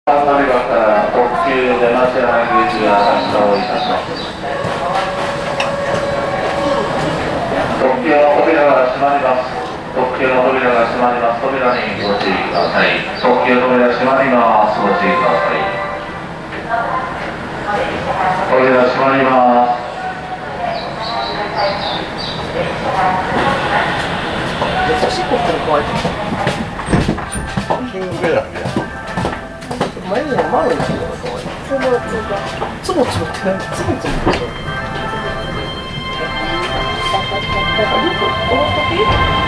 離れ場から特急出町柳口が発車をいたします。特急の扉が閉まります。特急の扉が閉まります。扉にご注意ください。特急扉閉まります。ご注意ください。扉閉まります。 おしっこっての怖い。 キングベラーみたいな。 前にマロンっていうのが怖い。つぼつぼって何？つぼつぼって何？この時？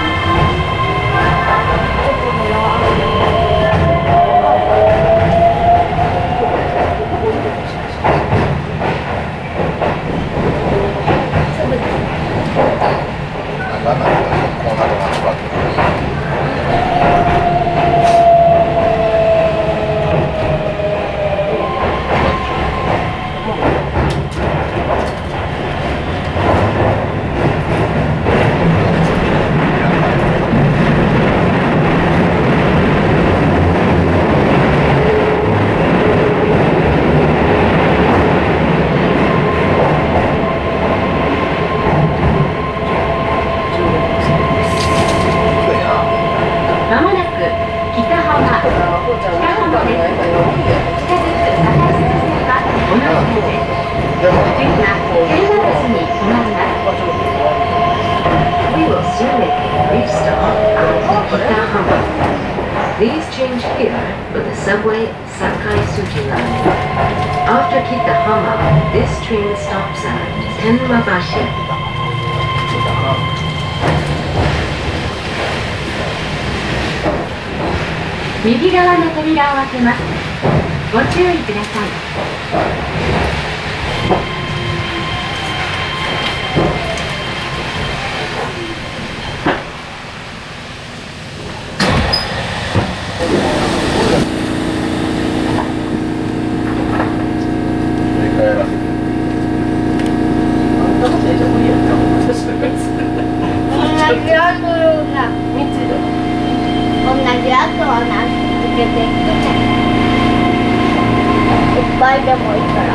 Please change here for the subway Sakai Suji line. After Kitahama, this train stops at Tenmabashi. 右側の扉を開けます。ご注意ください。 でもいいから。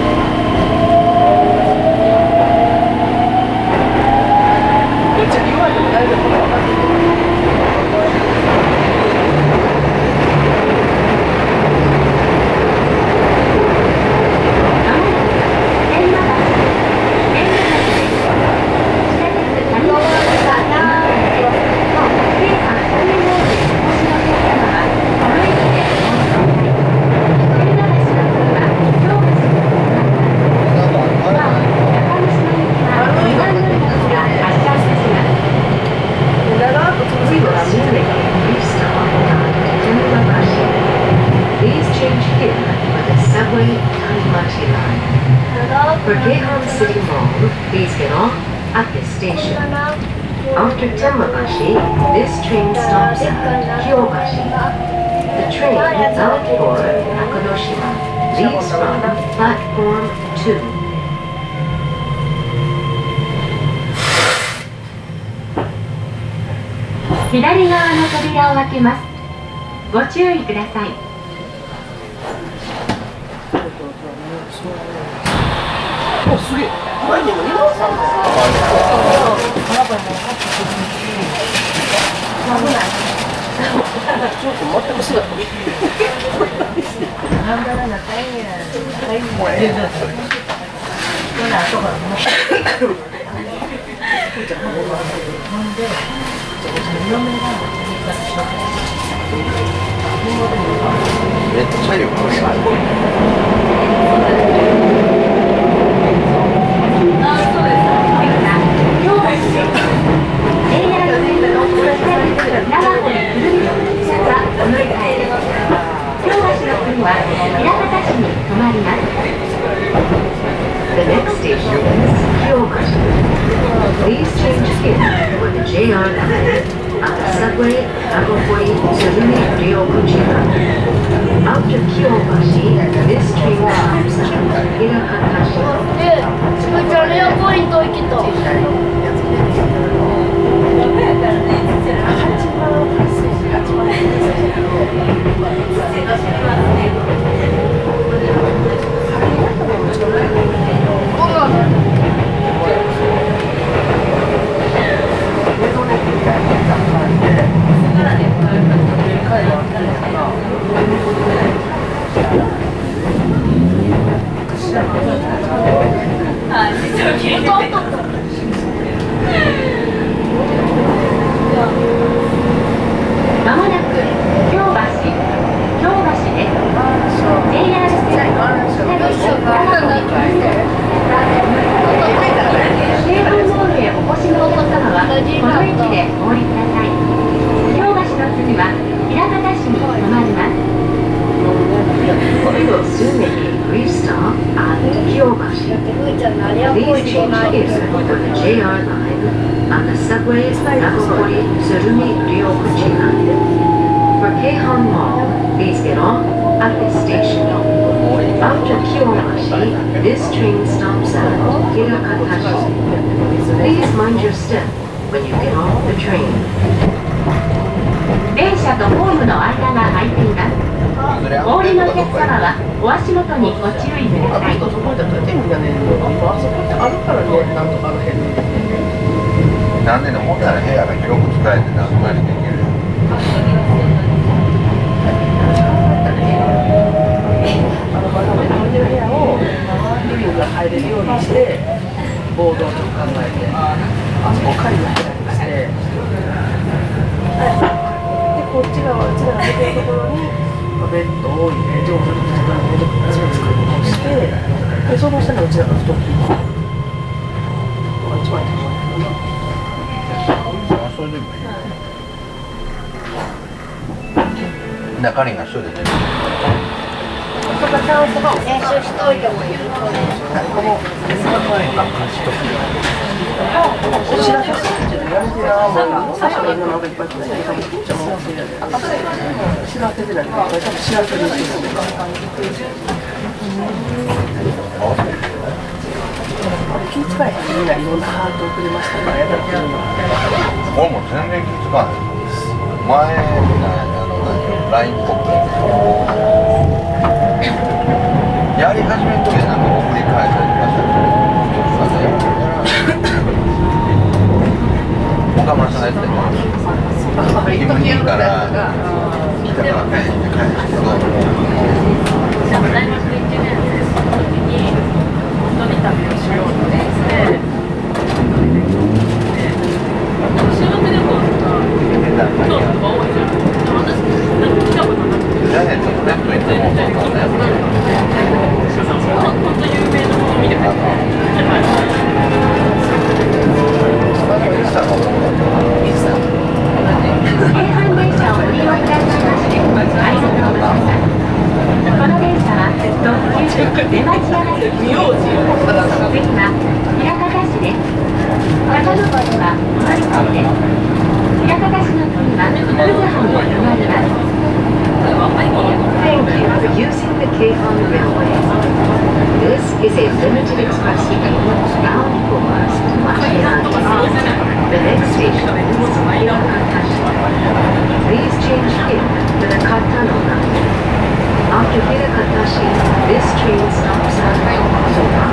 For Keihan City Mall, please get off at this station. After Tenmabashi, this train stops at Kyobashi. The train out for Nakadoshima leaves from platform 2. 左側の扉を開けます。ご注意ください。 お、すげえ。前にも2番さんだよ。ちょっと全く姿見めっちゃよく見える。 The next station is Kyobashi. Please change here for the JR line at the subway Agopori Tsuzumi Ryokuchi line. After Kyobashi, this train stops at Hirakatashi. すごいじゃあレアポイント行きた。8番まもなく京橋です。JR 線北口京阪モールへお越しのお客様はこの駅でお降りください。京橋の次は枚方市に停まります。 We will soon make a brief stop at Kyobashi. ふーちゃん何やこい Please と change ない tickets for the JR line on the subway Nagokori Tsurumi Ryokuchi line. For Keihan Mall, please get off at this station. After Kyobashi, this train stops at Hirakatashi. Please mind your step when you get off the train. 電車とホームの間が空いています。お降りのお客様はお足元にご注意ください。 とそこだったらみんなね、あそこってあるからね、なんとかの辺に。 なんでね、ほんなら部屋が広く使えて何とかにできる。 まだね、部屋をリビングが入れるようにして、ボードをちょっと考えて、あそこ仮の部屋にして、で、こっち側、うちらが出てるところに、ベッドを入れ、上手に寝てくれる作りをして、で、その下にうちらが布団を引いて、が一番いいと思うんだけど。 それでもいい。中にが一緒でね。 とかチャンスが練習しといてもいいよ。 お知らせするっていうのやめてな、もう最初からなんかいっぱい来てるから、じゃあもう知らせてないから、多分知らせるっていうのが。気遣いがみんないろんなハートをくれましたから、やだっていうのは。 俺も全然気づかない。前、LINE っぽくやり始めるときはなんか送り返されてましたね。岡村さんがやってたよ。気分いいから来たから返してどうも。 大学1年生の時に本当に旅をしようとして修学旅行とか京都が多いじゃん。私なんか来たことなくてジャネットのネット行ってもそうなんだよ。 本当有名なもの見てください。京阪電車をご利用くださいましてありがとうございます。この電車は特急出町山駅です。次は枚方市です。長野市はお乗り換えです。枚方市の次は葛葉に停まります。 Thank you for using the Keihan Railway. This is a limited express train bound for Machiyaki. The next station is Hirakatashi. Please change here to the Katano line. After Hirakatashi, this train stops at Soka.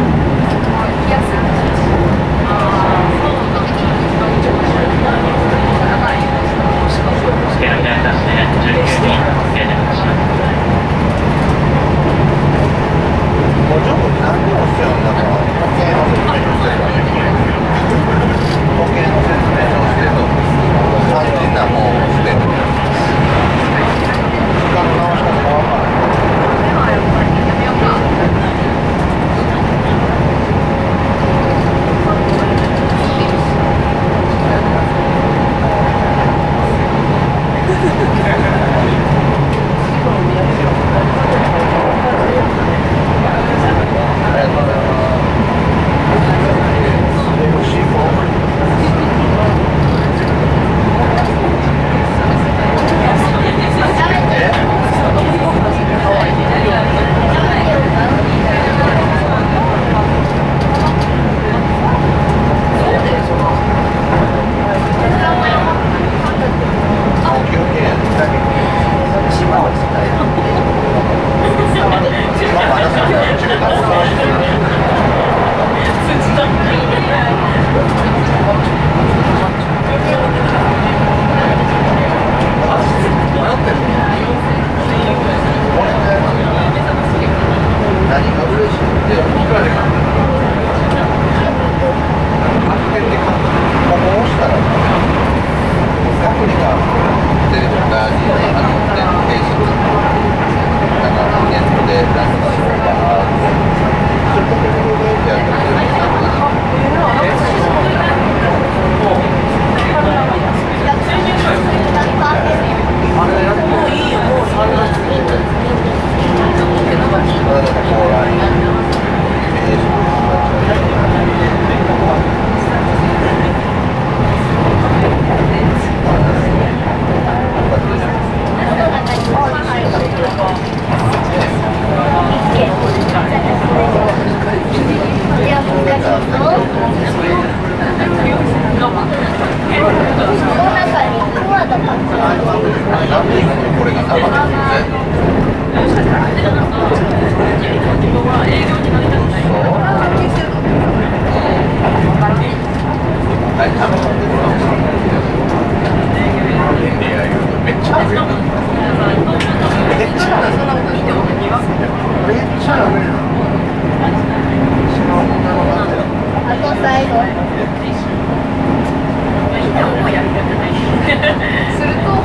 もうちょっと何でも必要なのは時計の説明をしてるから時計の説明をしてると肝心なもんをしてる時間の直し方が分からない。 なんでこれが生ですね。はい、食べたんですめっちゃあるよ。めっちゃある。めっちゃあるよ。 あと最後。すると、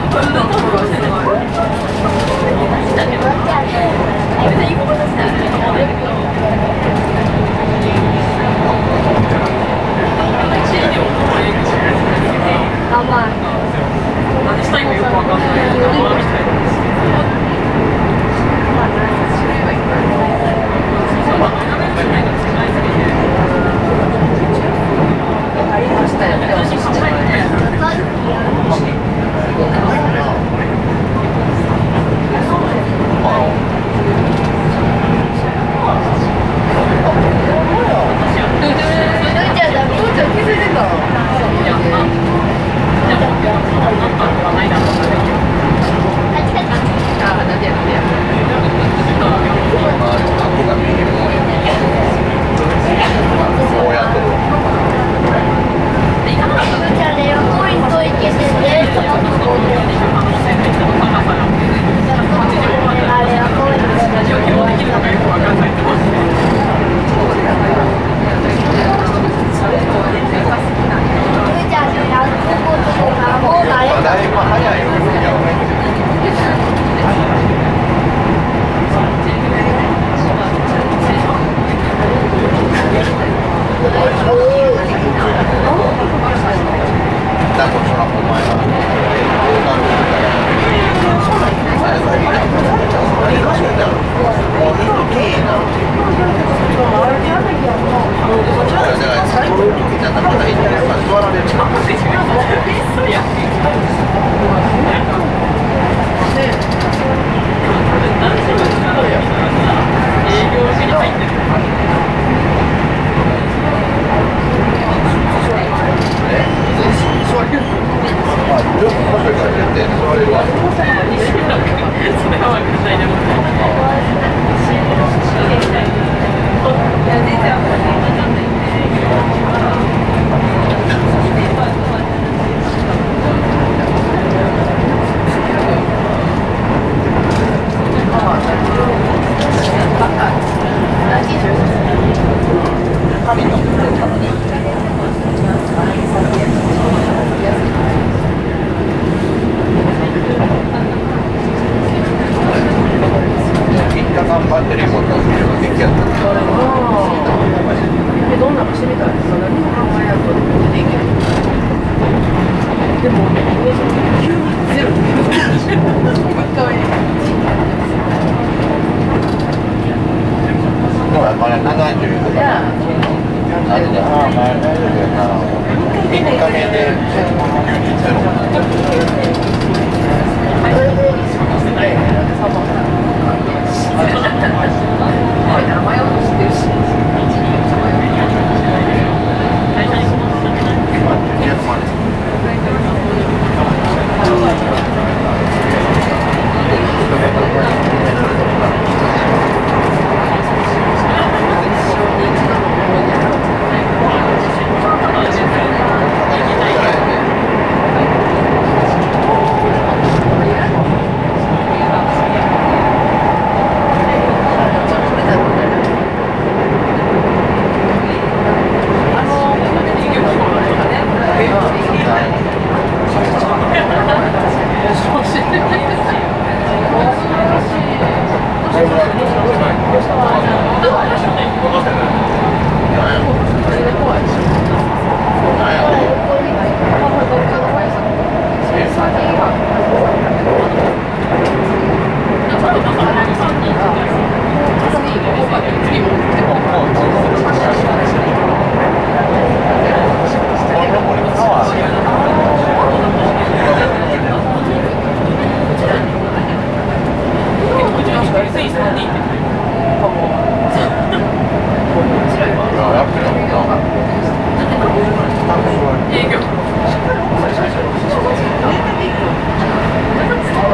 あ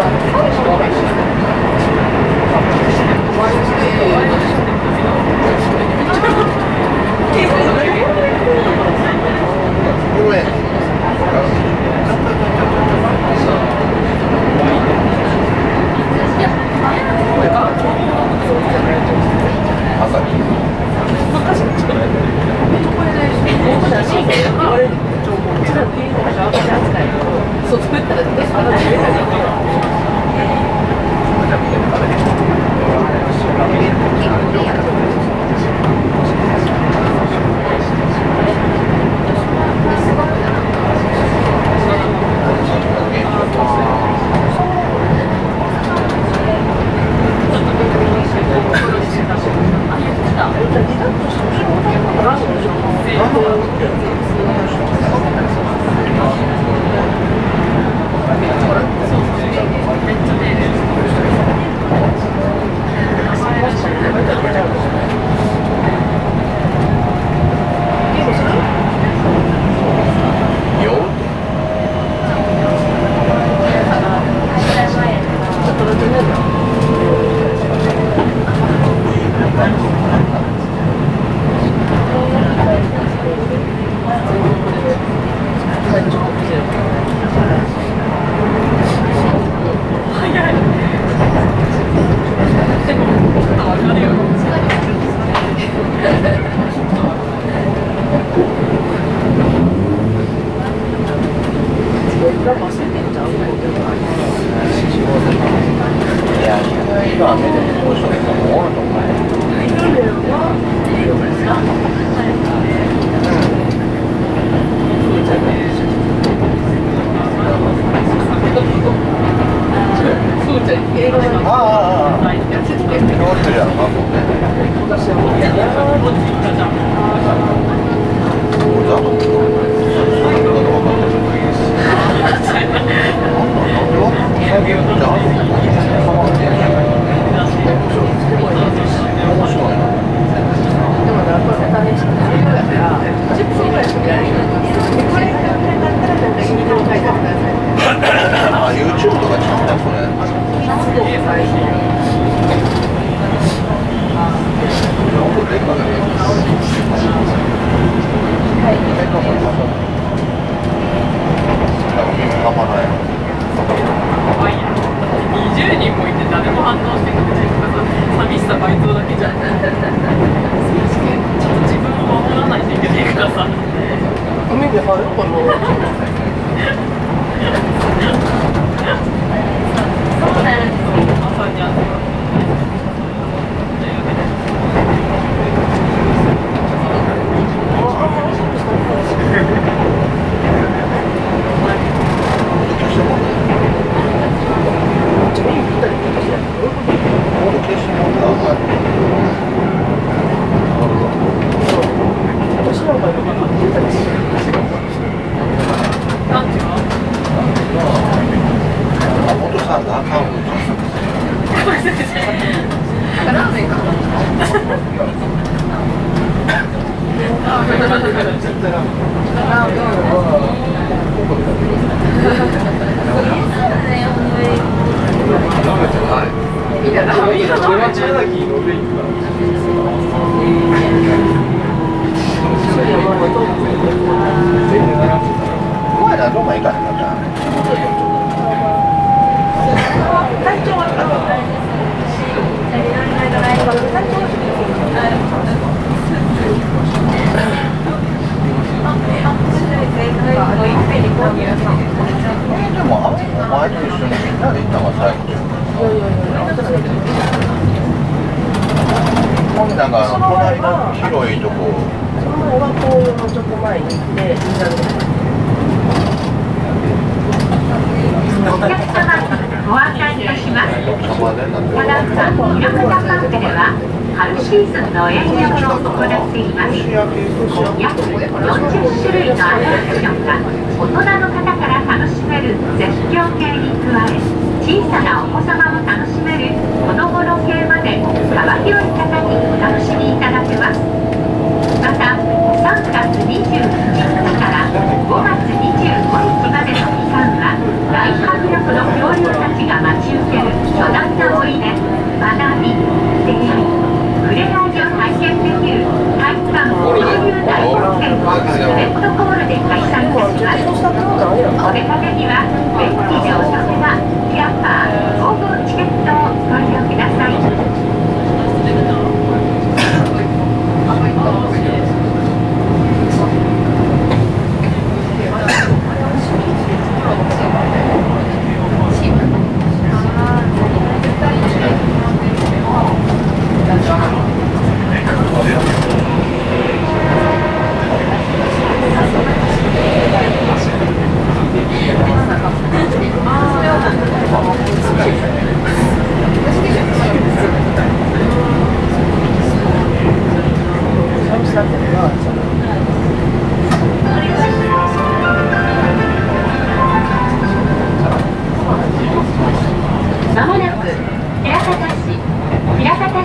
お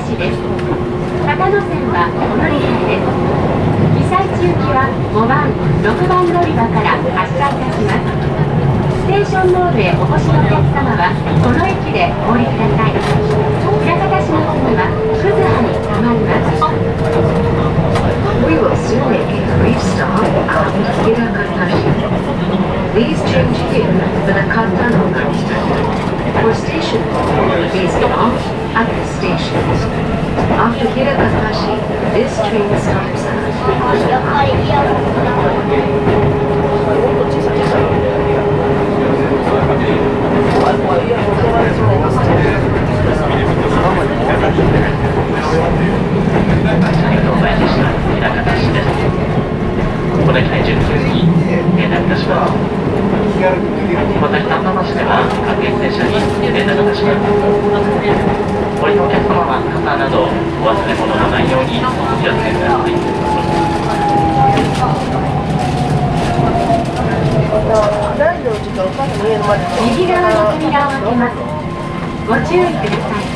市です。片野線はお乗り換えです。被災地行きは5番、6番乗り場から発車いたします。ステーションモールへお越しのお客様はこの駅でお降りください。枚方市の次は葛葉に停まります。 We will soon make a brief stop at Hirakatashi. Please change here for the Katano line. For station please get off at the station. After Hirakatashi, this train stops 右側の扉を開けます。ご注意ください。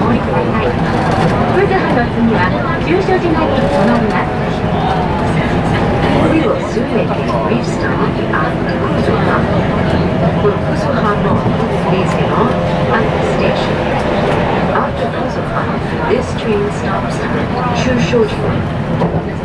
お降りください。クズハの次は中所島に止まります。 We will soon make a brief stop at Kuzuha. For Kuzuha Road, please get off at the station. After Kuzuha, this train stops at Chushoji.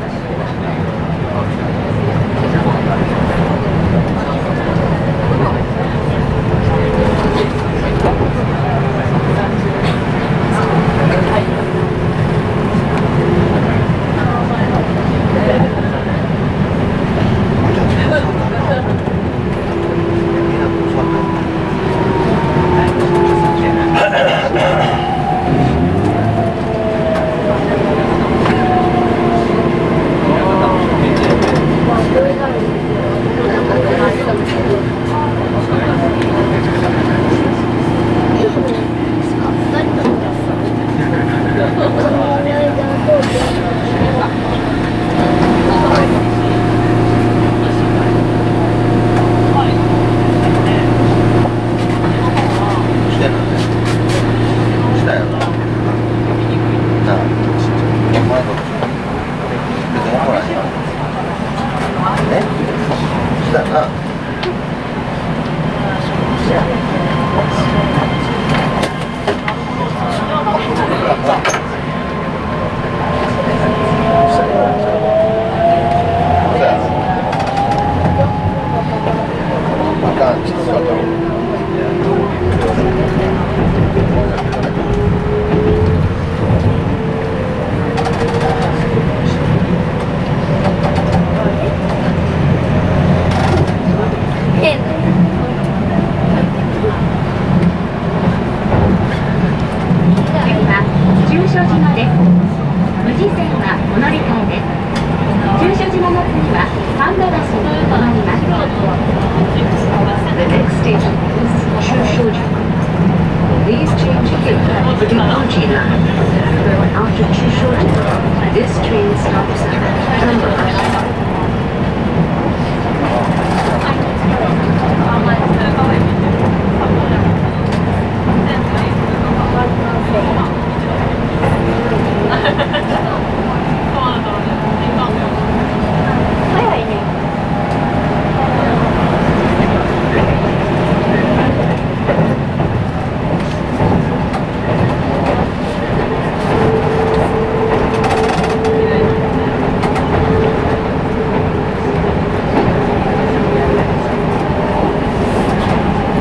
お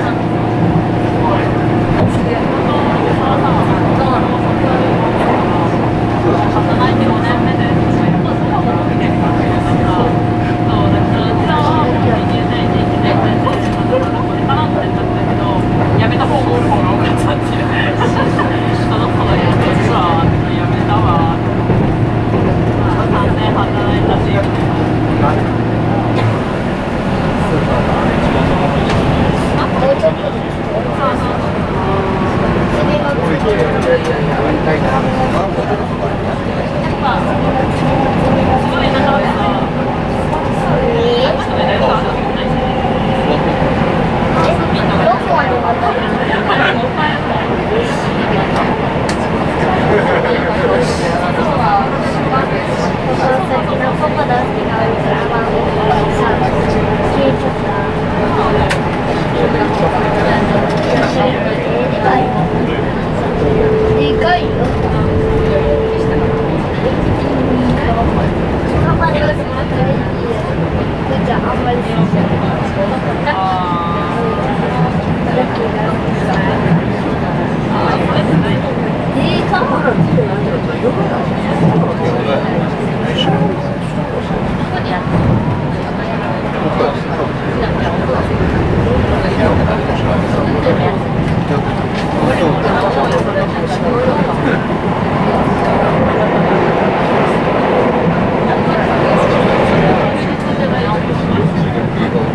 Thank you.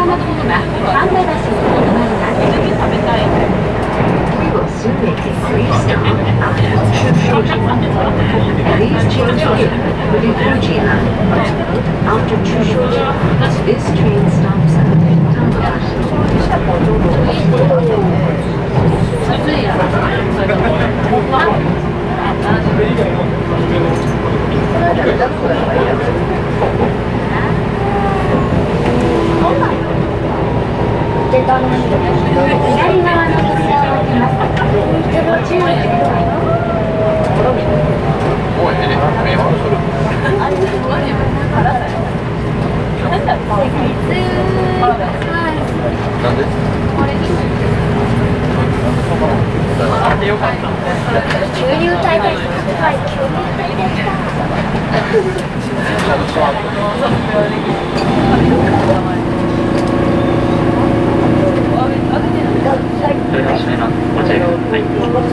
の次は神田橋に停まります。 We will soon make a free stop after Chushojima. Please change here for the Fuji line. After Chushojima, this train stops at Tangabashi. 左側の扉を開けます。ご注意ください。 なんで？ 急流体でした。はい、急流体でした。 それでは閉めます。ご注意ください。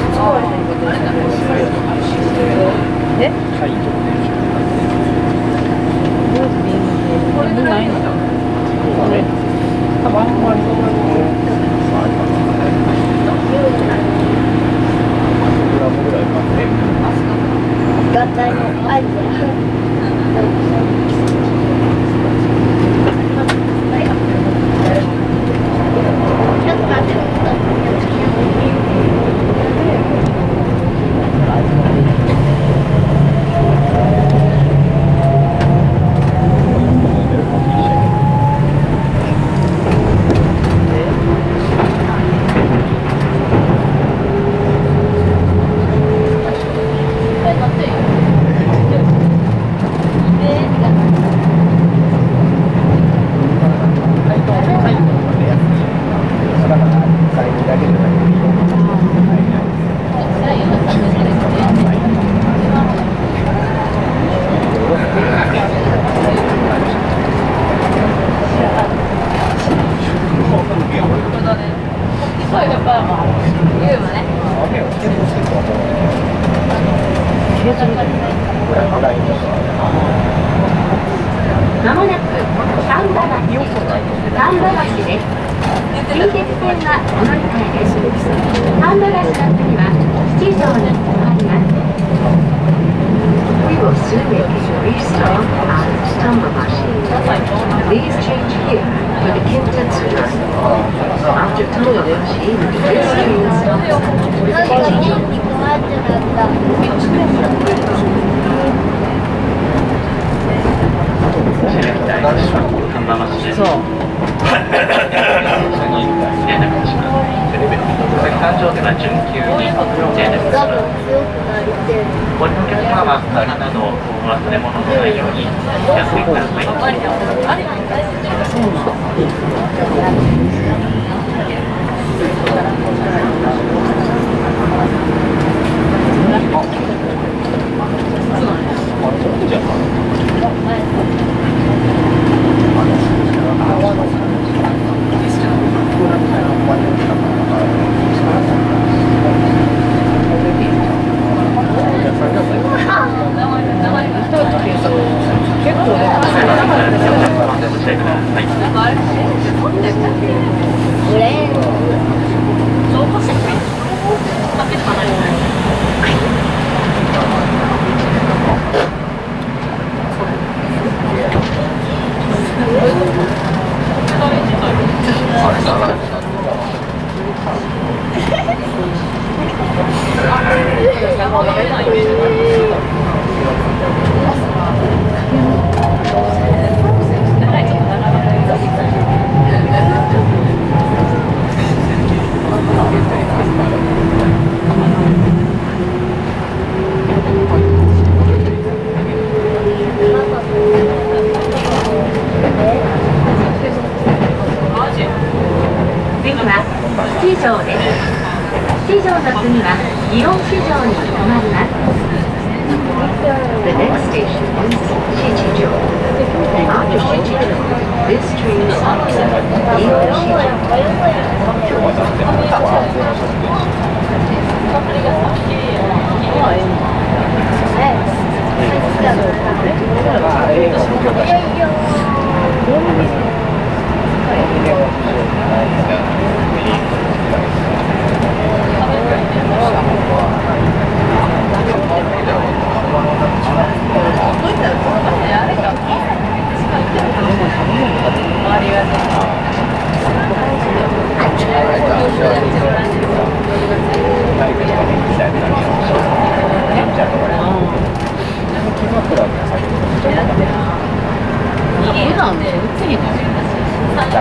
合体の合図。ちょっと待って。 まもなく神田橋です。近鉄線はお乗り換えです。神田橋の次は七条に停まります。 We will soon make a restart at Tangabashi. Please change here for the Kintetsu line. After Tangabashi, this train stops at Fuji. 看板橋です。 そう。 連絡します。三条では準急に停電します。ご利用のお客様は鍵などお忘れ物のないようにお気をつけください。 次は七条です。七条の次は祇園四条に停まります。 The next station is Shichijo. After Shichijo, this train stops at Shichijo.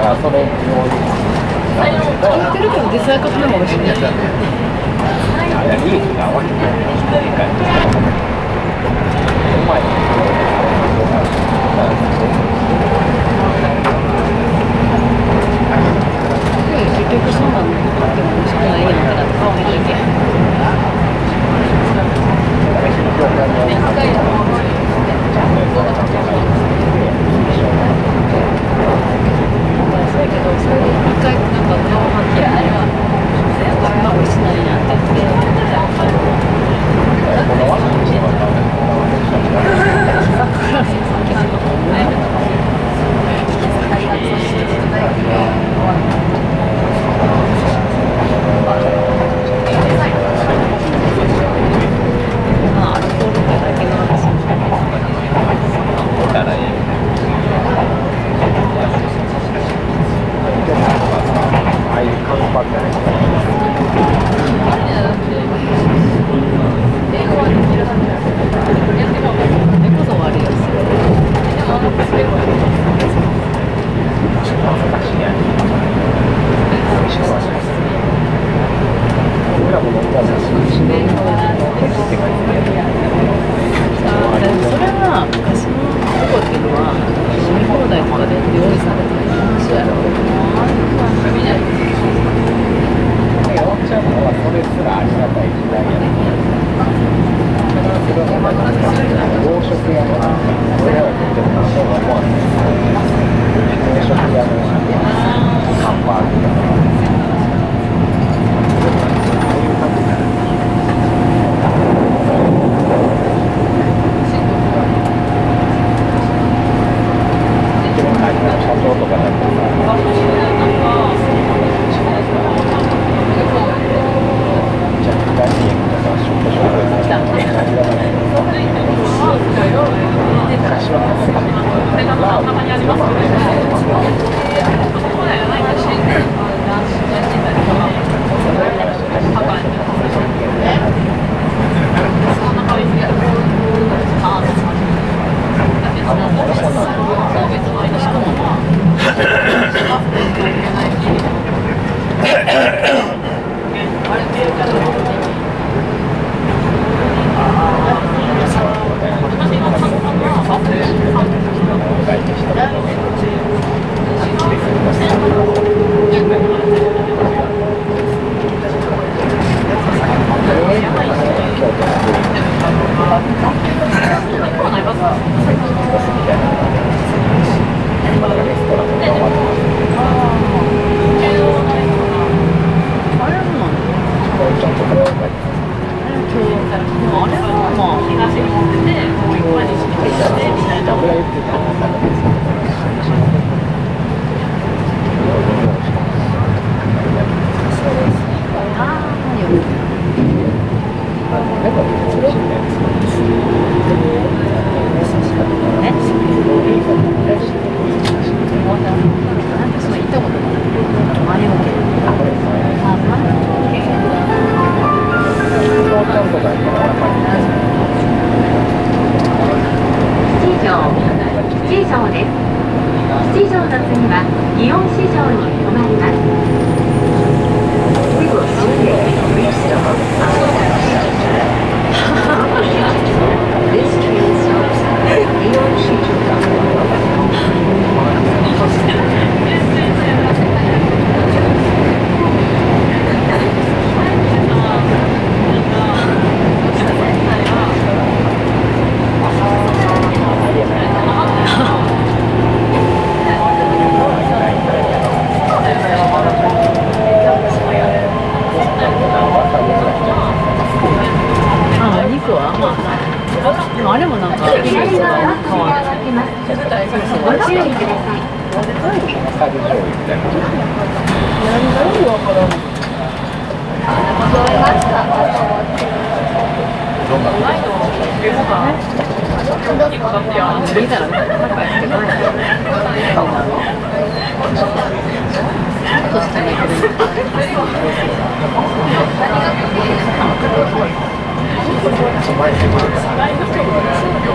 からそれ用に買ってるけど実際買っても美味しいね。 利益が合わせてうまい。 結局そうなんだよ。買っても美味しくないやんから買わへんといけん。そうやけど、それで一回なんか顔はきやね。そんな美味しないやんって言って。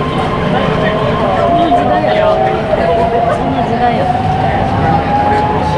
そんな時代よ。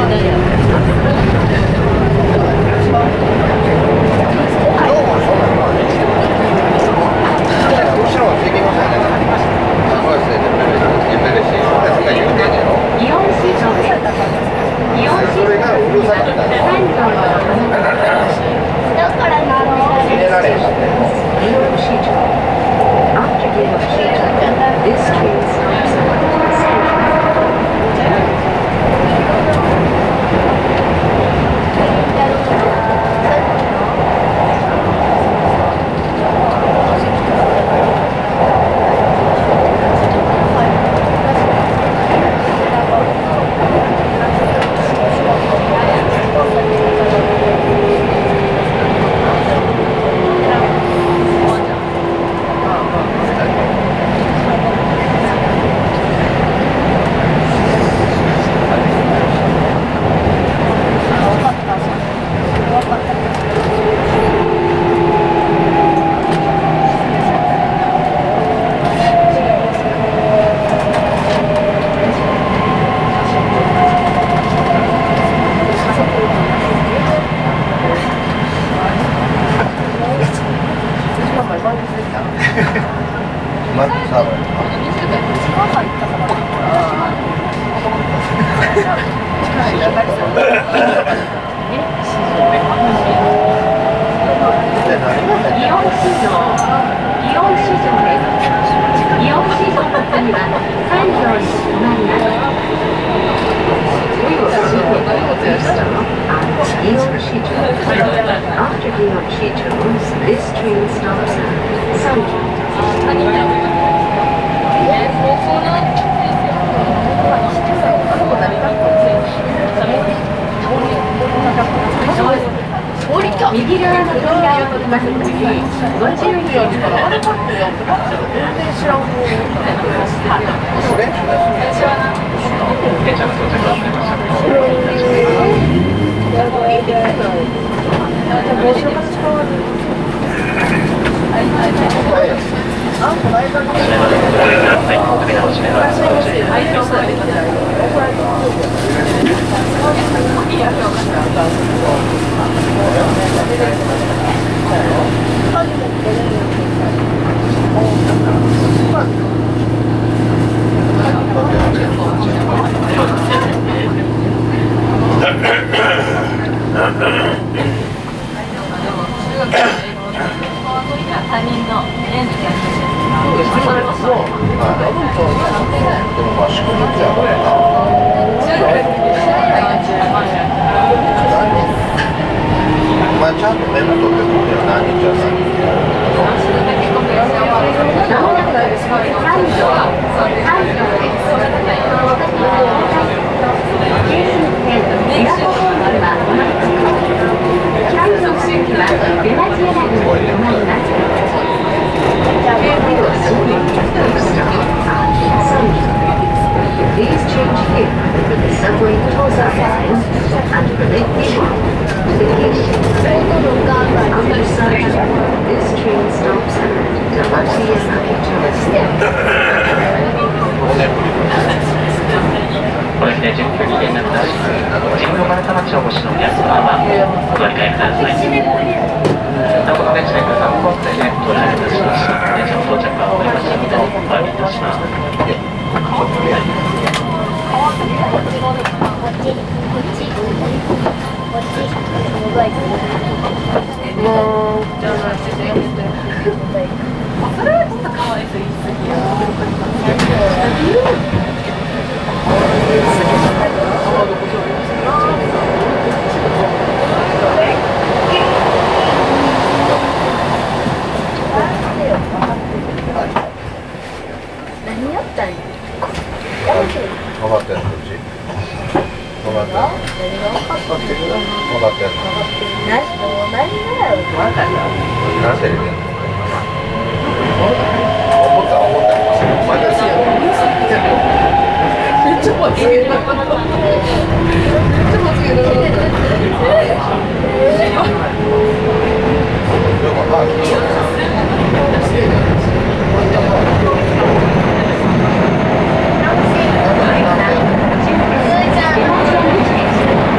出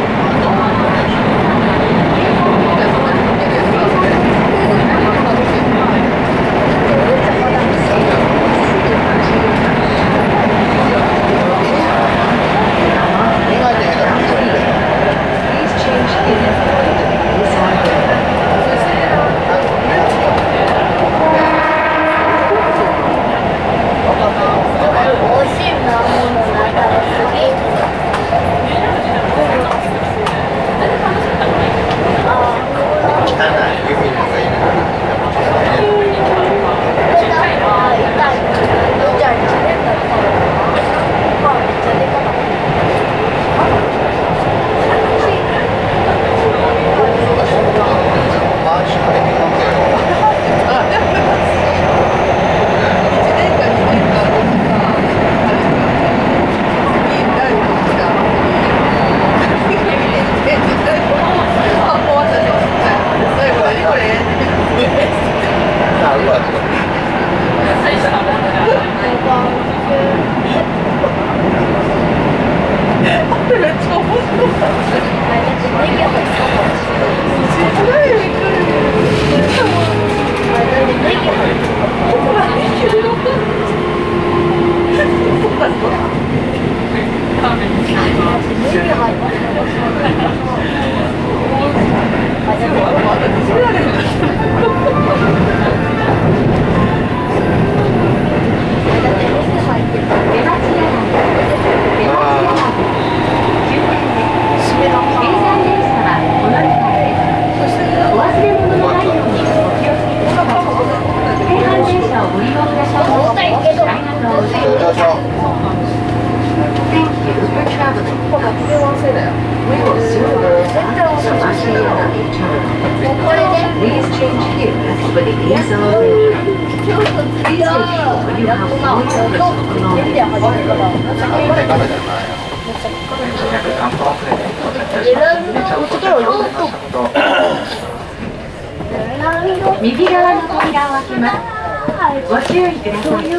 右側の扉を開けます。ご注意ください。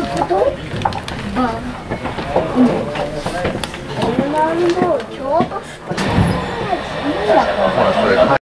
ほらそれ